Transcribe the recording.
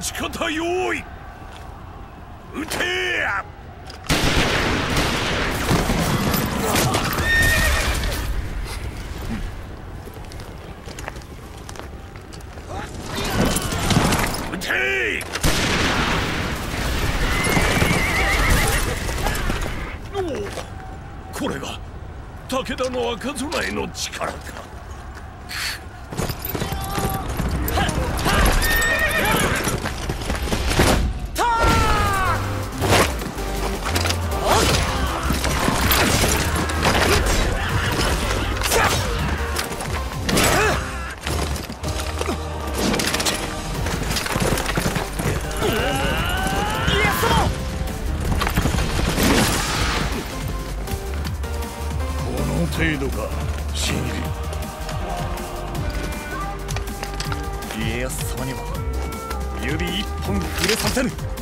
ち方用意。撃て。撃て。おお、これが武田の赤備えの力か。程度か、新入り。家康様には指一本触れさせぬ。